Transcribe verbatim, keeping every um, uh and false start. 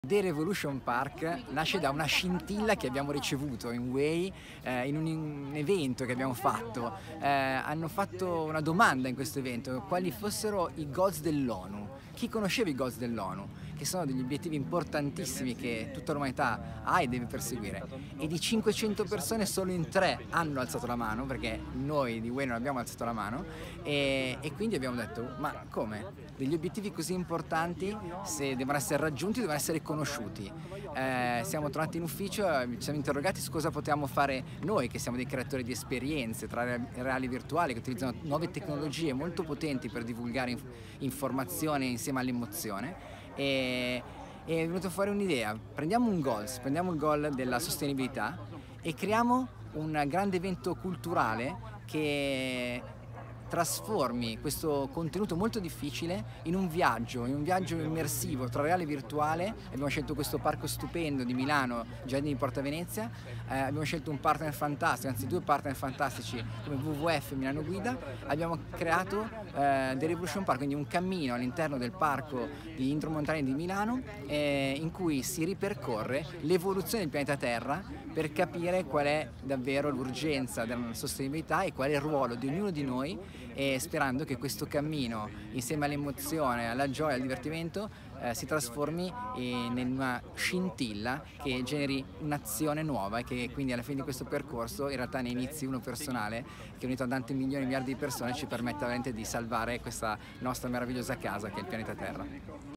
The Revolution Park nasce da una scintilla che abbiamo ricevuto in Way, eh, in un, un evento che abbiamo fatto. Eh, hanno fatto una domanda in questo evento: quali fossero i goals dell'ONU. Chi conosceva i goals dell'ONU? Che sono degli obiettivi importantissimi che tutta l'umanità ha e deve perseguire. E di cinquecento persone solo in tre hanno alzato la mano, perché noi di Way non abbiamo alzato la mano, e, e quindi abbiamo detto: ma come? Degli obiettivi così importanti, se devono essere raggiunti, devono essere conosciuti. Eh, siamo tornati in ufficio e ci siamo interrogati su cosa potevamo fare noi, che siamo dei creatori di esperienze tra reali e virtuali, che utilizzano nuove tecnologie molto potenti per divulgare inf informazione insieme all'emozione. E, e è venuto fuori un'idea: prendiamo un goal, prendiamo il goal della sostenibilità e creiamo un grande evento culturale che trasformi questo contenuto molto difficile in un viaggio, in un viaggio immersivo tra reale e virtuale. Abbiamo scelto questo parco stupendo di Milano, Giardini di Porta Venezia, eh, abbiamo scelto un partner fantastico, anzi due partner fantastici come W W F e Milano Guida. Abbiamo creato eh, The Revolution Park, quindi un cammino all'interno del parco di Intromontane di Milano, eh, in cui si ripercorre l'evoluzione del pianeta Terra per capire qual è davvero l'urgenza della sostenibilità e qual è il ruolo di ognuno di noi, e sperando che questo cammino, insieme all'emozione, alla gioia, al divertimento, eh, si trasformi in una scintilla che generi un'azione nuova e che quindi alla fine di questo percorso in realtà ne inizi uno personale che, unito a tanti milioni e miliardi di persone, ci permetta veramente di salvare questa nostra meravigliosa casa che è il pianeta Terra.